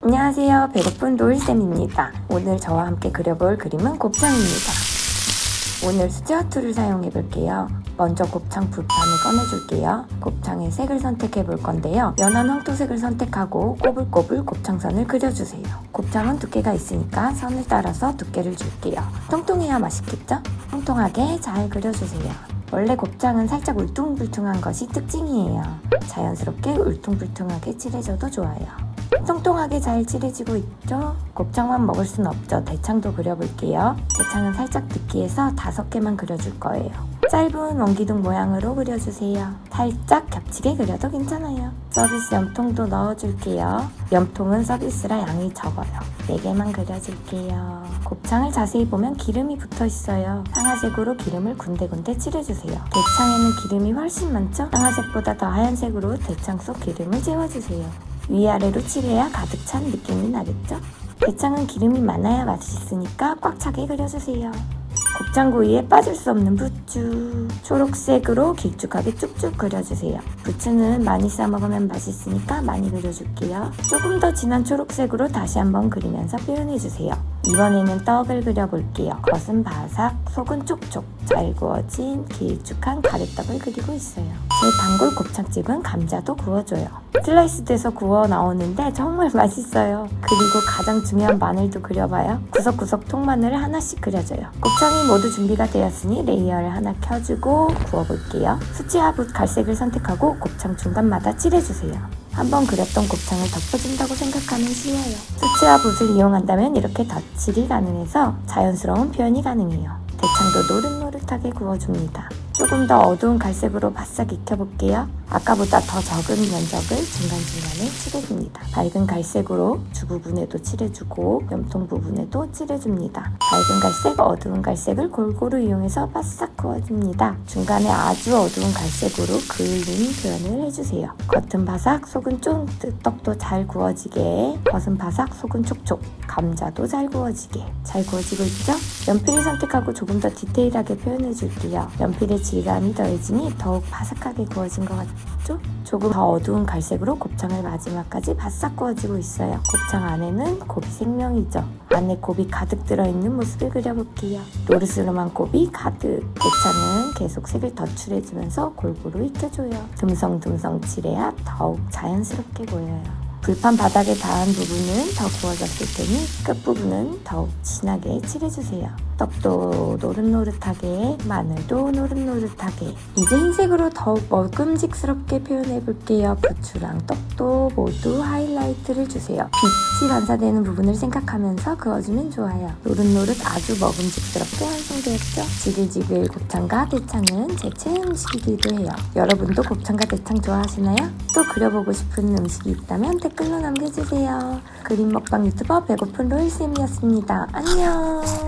안녕하세요. 배고픈 로일쌤입니다. 오늘 저와 함께 그려볼 그림은 곱창입니다. 오늘 수제화 툴을 사용해 볼게요. 먼저 곱창 불판을 꺼내줄게요. 곱창의 색을 선택해 볼 건데요. 연한 황토색을 선택하고 꼬불꼬불 곱창선을 그려주세요. 곱창은 두께가 있으니까 선을 따라서 두께를 줄게요. 통통해야 맛있겠죠? 통통하게 잘 그려주세요. 원래 곱창은 살짝 울퉁불퉁한 것이 특징이에요. 자연스럽게 울퉁불퉁하게 칠해줘도 좋아요. 통통하게 잘 칠해지고 있죠? 곱창만 먹을 순 없죠. 대창도 그려볼게요. 대창은 살짝 느끼해서 5개만 그려줄 거예요. 짧은 원기둥 모양으로 그려주세요. 살짝 겹치게 그려도 괜찮아요. 서비스 염통도 넣어줄게요. 염통은 서비스라 양이 적어요. 4개만 그려줄게요. 곱창을 자세히 보면 기름이 붙어 있어요. 상아색으로 기름을 군데군데 칠해주세요. 대창에는 기름이 훨씬 많죠? 상아색보다 더 하얀색으로 대창 속 기름을 채워주세요. 위아래로 칠해야 가득 찬 느낌이 나겠죠? 대창은 기름이 많아야 맛있으니까 꽉 차게 그려주세요. 곱창구이에 빠질 수 없는 부추. 초록색으로 길쭉하게 쭉쭉 그려주세요. 부추는 많이 싸먹으면 맛있으니까 많이 그려줄게요. 조금 더 진한 초록색으로 다시 한번 그리면서 표현해주세요. 이번에는 떡을 그려볼게요. 겉은 바삭, 속은 촉촉, 잘 구워진 길쭉한 가래떡을 그리고 있어요. 제 단골 곱창집은 감자도 구워줘요. 슬라이스 돼서 구워 나오는데 정말 맛있어요. 그리고 가장 중요한 마늘도 그려봐요. 구석구석 통마늘을 하나씩 그려줘요. 곱창이 모두 준비가 되었으니 레이어를 하나 켜주고 구워볼게요. 수치화붓 갈색을 선택하고 곱창 중간마다 칠해주세요. 한번 그렸던 곱창을 덮어준다고 생각하면 쉬워요. 수치화붓을 이용한다면 이렇게 덧칠이 가능해서 자연스러운 표현이 가능해요. 대창도 노릇노릇하게 구워줍니다. 조금 더 어두운 갈색으로 바싹 익혀볼게요. 아까보다 더 적은 면적을 중간중간에 칠해줍니다. 밝은 갈색으로 주 부분에도 칠해주고 염통 부분에도 칠해줍니다. 밝은 갈색, 어두운 갈색을 골고루 이용해서 바싹 구워줍니다. 중간에 아주 어두운 갈색으로 그을린 표현을 해주세요. 겉은 바삭, 속은 쫀득. 떡도 잘 구워지게. 겉은 바삭, 속은 촉촉. 감자도 잘 구워지게. 잘 구워지고 있죠? 연필을 선택하고 조금 더 디테일하게 표현해줄게요. 연필의 질감이 더해지니 더욱 바삭하게 구워진 것 같죠? 조금 더 어두운 갈색으로 곱창을 마지막까지 바싹 구워지고 있어요. 곱창 안에는 곱이 생명이죠. 안에 곱이 가득 들어있는 모습을 그려볼게요. 노르스름한 곱이 가득. 대창은 계속 색을 더 칠해주면서 골고루 익혀줘요. 듬성듬성 칠해야 더욱 자연스럽게 보여요. 불판 바닥에 닿은 부분은 더 구워졌을 테니 끝부분은 더욱 진하게 칠해주세요. 떡도 노릇노릇하게, 마늘도 노릇노릇하게. 이제 흰색으로 더욱 먹음직스럽게 표현해볼게요. 부추랑 떡도 모두 하이라이트를 주세요. 빛이 반사되는 부분을 생각하면서 그어주면 좋아요. 노릇노릇 아주 먹음직스럽게 완성되었죠? 지글지글 곱창과 대창은 제 최애 음식이기도 해요. 여러분도 곱창과 대창 좋아하시나요? 또 그려보고 싶은 음식이 있다면 댓글로 남겨주세요. 그림 먹방 유튜버 배고픈 로일쌤이었습니다. 안녕.